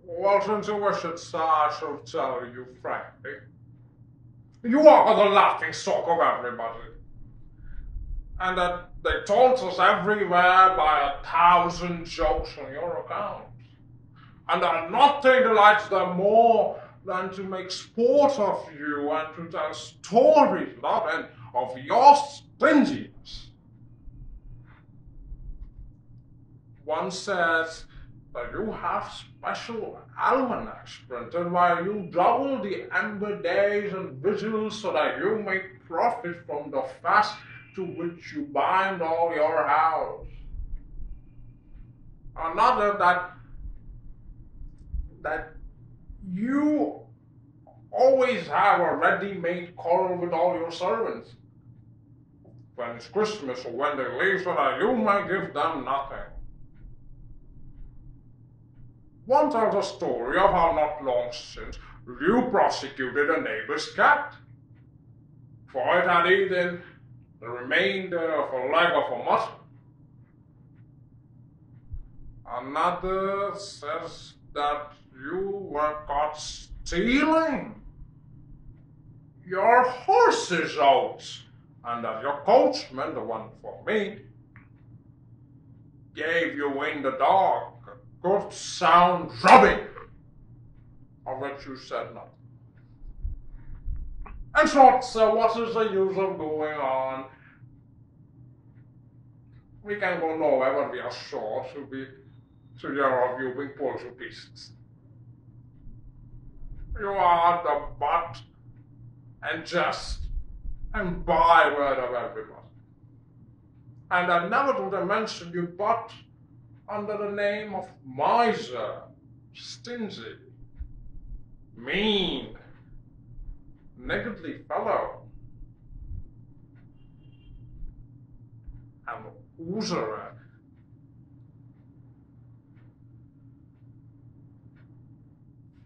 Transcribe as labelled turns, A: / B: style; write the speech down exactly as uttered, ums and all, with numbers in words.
A: Well, since you wish it, sir, I shall tell you frankly. You are the laughing stock of everybody. And that they taunt us everywhere by a thousand jokes on your account. And that nothing delights them more than to make sport of you and to tell stories without end of your stinginess. One says that you have special almanacs printed where you double the ember days and vigils so that you may profit from the fast to which you bind all your house. Another that that you always have a ready-made quarrel with all your servants when it's Christmas or when they leave so that you may give them nothing. One tells a story of how not long since you prosecuted a neighbor's cat, for it had eaten the remainder of a leg of a mutton. Another says that you were caught stealing your horse's oats, and that your coachman, the one for me, gave you in the dark a good sound drubbing, of which you said nothing. In short, sir, what is the use of going on? We can go nowhere when we are sure to be to hear of you being pulled to pieces. You are the butt and jest and byword of everybody. And I never do they mention you but under the name of miser, stingy, mean, niggardly fellow, and usurer.